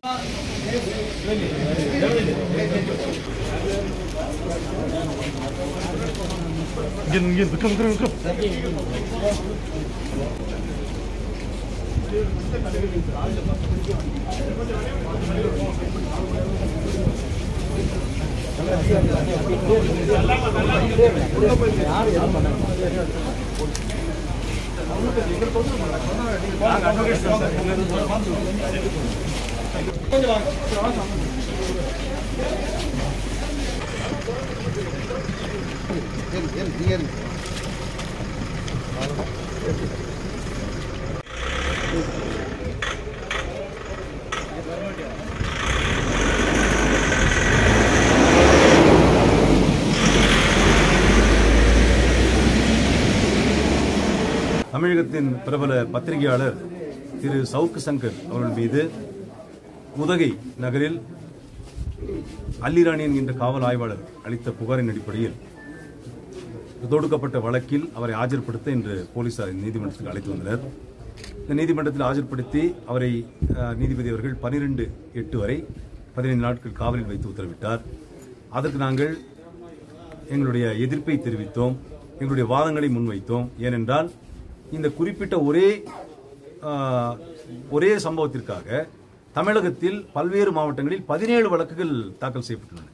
தமிழகத்தின் பிரபல பத்திரிகையாளர் திரு சவுக்கு சங்கர் அவர்கள் மீது உதகை நகரில் அல்லிராணி என்கின்ற காவல் ஆய்வாளர் அளித்த புகாரின் அடிப்படையில் தொடுக்கப்பட்ட வழக்கில் அவரை ஆஜர்படுத்த இன்று போலீசார் நீதிமன்றத்துக்கு அழைத்து வந்தனர். இந்த நீதிமன்றத்தில் ஆஜர்படுத்தி அவரை நீதிபதி அவர்கள் 12/8 வரை 15 நாட்கள் காவலில் வைத்து உத்தரவிட்டார். அதற்கு நாங்கள் எங்களுடைய எதிர்ப்பை தெரிவித்தோம், எங்களுடைய வாதங்களை முன்வைத்தோம். ஏனென்றால் இந்த குறிப்பிட்ட ஒரே சம்பவத்திற்காக தமிழகத்தில் பல்வேறு மாவட்டங்களில் 17 வழக்குகள் தாக்கல் செய்யப்பட்டுள்ளன.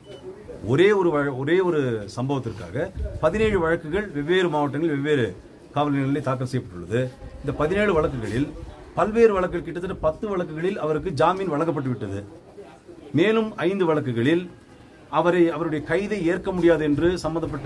ஒரே ஒரு சம்பவத்திற்காக 17 வழக்குகள் வெவ்வேறு மாவட்டங்களில் வெவ்வேறு காவல் நிலையங்களில் தாக்கல் செய்யப்பட்டுள்ளது. இந்த 17 வழக்குகளில் பல்வேறு வழக்குகள் கிட்டத்தட்ட 10 வழக்குகளில் அவருக்கு ஜாமீன் வழங்கப்பட்டு விட்டது. மேலும் 5 வழக்குகளில் அவருடைய கைதை ஏற்க முடியாது என்று சம்பந்தப்பட்ட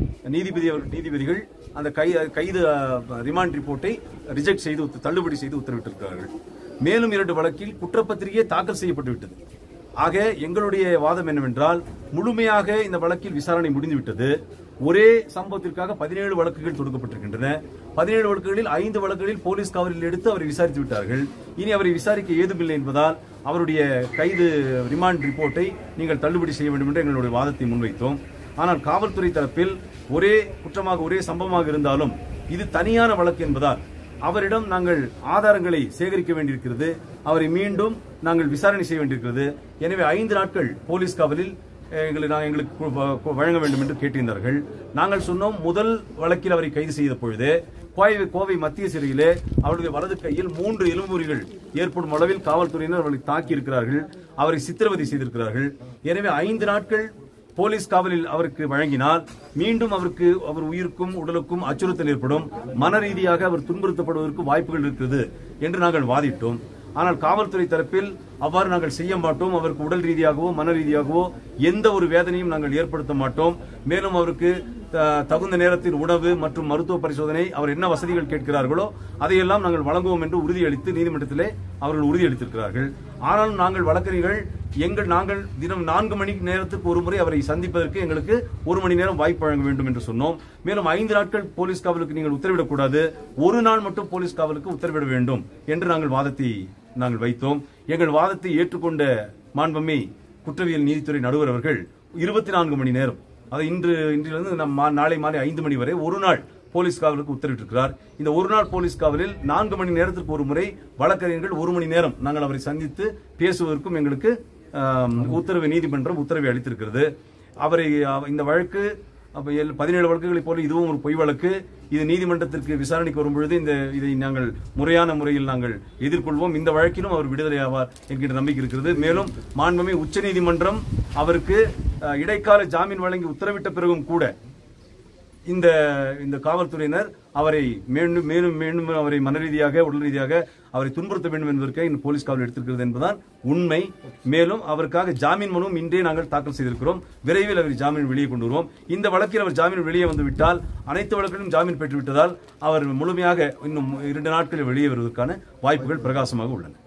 நீதிபதிகள் அந்த கைது ரிமாண்ட் ரிப்போர்ட்டை ரிஜெக்ட் செய்து தள்ளுபடி செய்து உத்தரவிட்டிருக்கிறார்கள். மேலும் 2 வழக்கில் குற்றப்பத்திரிகை தாக்கல் செய்யப்பட்டு விட்டது. ஆக எங்களுடைய வாதம் என்னவென்றால், முழுமையாக இந்த வழக்கில் விசாரணை முடிந்துவிட்டது. ஒரே சம்பவத்திற்காக 17 வழக்குகள் தொடுக்கப்பட்டிருக்கின்றன. 17 வழக்குகளில் 5 வழக்குகளில் போலீஸ் காவலில் எடுத்து அவரை விசாரித்து விட்டார்கள். இனி அவரை விசாரிக்க ஏதுமில்லை என்பதால் அவருடைய கைது ரிமாண்ட் ரிப்போர்ட்டை நீங்கள் தள்ளுபடி செய்ய வேண்டும் என்று எங்களுடைய வாதத்தை முன்வைத்தோம். ஆனால் காவல்துறை தரப்பில் ஒரே குற்றமாக ஒரே சம்பவமாக இருந்தாலும் இது தனியான வழக்கு என்பதால் அவரிடம் நாங்கள் ஆதாரங்களை சேகரிக்க வேண்டியிருக்கிறது, அவரை மீண்டும் நாங்கள் விசாரணை செய்ய வேண்டியிருக்கிறது. எனவே 5 நாட்கள் போலீஸ் காவலில் எங்களுக்கு வழங்க வேண்டும் என்று கேட்டிருந்தார்கள். நாங்கள் சொன்னோம், முதல் வழக்கில் அவரை கைது செய்த பொழுது கோவை மத்திய சிறையிலே அவருடைய வலது கையில் 3 எலும்புரிகள் ஏற்படும் அளவில் காவல்துறையினர் அவரை தாக்கி இருக்கிறார்கள், அவரை சித்திரவதை செய்திருக்கிறார்கள். எனவே 5 நாட்கள் போலீஸ் காவலில் அவருக்கு வழங்கினால் மீண்டும் அவர் உயிருக்கும் உடலுக்கும் அச்சுறுத்தல் ஏற்படும், மன ரீதியாக அவர் துன்புறுத்தப்படுவதற்கு வாய்ப்புகள் இருக்கிறது என்று நாங்கள் வாதிட்டோம். ஆனால் காவல்துறை தரப்பில் அவ்வாறு நாங்கள் செய்ய மாட்டோம், அவருக்கு உடல் ரீதியாகவோ மன ரீதியாகவோ எந்த ஒரு வேதனையும் நாங்கள் ஏற்படுத்த மாட்டோம், மேலும் அவருக்கு தகுந்த நேரத்தில் உணவு மற்றும் மருத்துவ பரிசோதனை அவர் என்ன வசதிகள் கேட்கிறார்களோ அதையெல்லாம் நாங்கள் வழங்குவோம் என்று உறுதியளித்து நீதிமன்றத்திலே அவர்கள் உறுதியளித்திருக்கிறார்கள். ஆனாலும் நாங்கள் வழக்கறிஞர்கள் நாங்கள் தினம் 4 மணி நேரத்துக்கு ஒரு முறை அவரை சந்திப்பதற்கு எங்களுக்கு 1 மணி நேரம் வாய்ப்பு வழங்க வேண்டும் என்று சொன்னோம். மேலும் 5 நாட்கள் போலீஸ் காவலுக்கு நீங்கள் உத்தரவிடக்கூடாது, 1 நாள் மட்டும் போலீஸ் காவலுக்கு உத்தரவிட வேண்டும் என்று நாங்கள் வைத்தோம். எங்கள் வாதத்தை ஏற்றுக்கொண்ட மாண்புமிகு குற்றவியல் நீதித்துறை நடுவர் அவர்கள் 24 மணி நேரம், அது இன்றிலிருந்து நாளை மாலை 5 மணி வரை 1 நாள் போலீஸ் காவலுக்கு உத்தரவிட்டிருக்கிறார். இந்த 1 நாள் போலீஸ் காவலில் 4 மணி நேரத்திற்கு ஒரு முறை வழக்கறிஞர்கள் 1 மணி நேரம் நாங்கள் அவரை சந்தித்து பேசுவதற்கும் எங்களுக்கு நீதிமன்றம் உத்தரவை அளித்திருக்கிறது. இந்த வழக்கு 17 வழக்குகளைப் போல இதுவும் ஒரு பொய் வழக்கு. இது நீதிமன்றத்திற்கு விசாரணைக்கு வரும்பொழுது இதை நாங்கள் முறையான முறையில் நாங்கள் எதிர்கொள்வோம். இந்த வழக்கிலும் அவர் விடுதலை ஆவார் என்கின்ற நம்பிக்கை இருக்கிறது. மேலும் மாண்புமிகு உச்சநீதிமன்றம் அவருக்கு இடைக்கால ஜாமீன் வழங்கி உத்தரவிட்ட பிறகும் கூட இந்த காவல்துறையினர் அவரை மேலும் அவரை மன ரீதியாக உடல் ரீதியாக அவரை துன்புறுத்த வேண்டும் என்பதற்காக இந்த போலீஸ் காவல் எடுத்திருக்கிறது என்பதுதான் உண்மை. மேலும் அவருக்காக ஜாமீன் மனுவும் இன்றே நாங்கள் தாக்கல் செய்திருக்கிறோம். விரைவில் அவர் ஜாமீன் வெளியே கொண்டு வருவோம். இந்த வழக்கில் அவர் ஜாமீன் வெளியே வந்துவிட்டால், அனைத்து வழக்கிலும் ஜாமீன் பெற்றுவிட்டதால் அவர் முழுமையாக இன்னும் 2 நாட்களில் வெளியே வருவதற்கான வாய்ப்புகள் பிரகாசமாக உள்ளன.